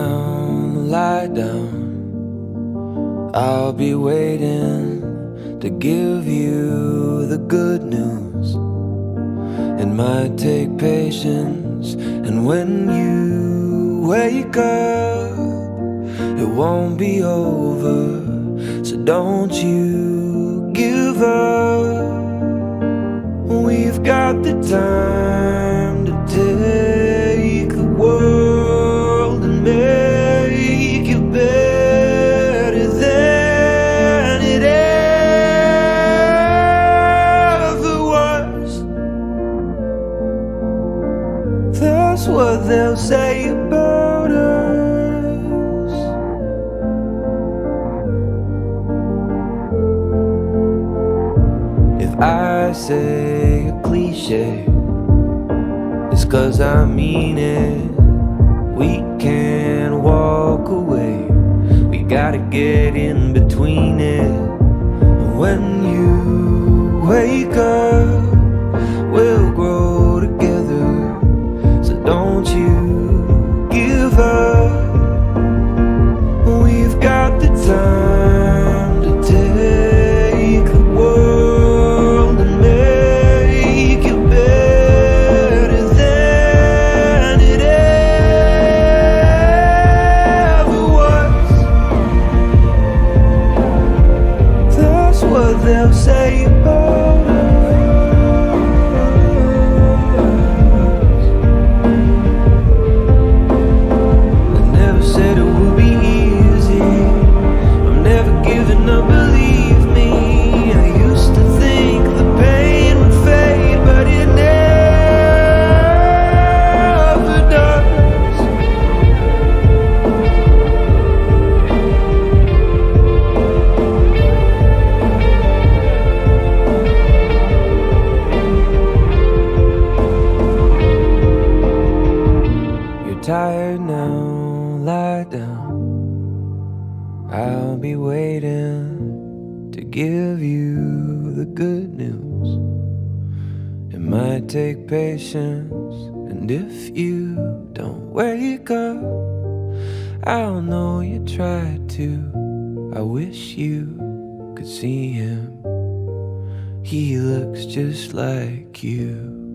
down, lie down. I'll be waiting to give you the good news. It might take patience, and when you wake up, it won't be over. So don't you give up. We've got the time to take the world and make it better than it ever was. That's what they'll say about us. If I say a cliché, it's 'cause I mean it. We can't walk away, we gotta get in between it. And when you wake up, we'll grow together. So don't you give up. We've got the time to take the world and make it better than it ever was. That's what they'll say about us. I never said it would be easy. I'm never giving up, believe me. I used to think the pain would fade, but it never does. You're tired now, lie down. I'll be waiting to give you the good news. It might take patience, and if you don't wake up, I'll know you tried to. I wish you could see him. He looks just like you.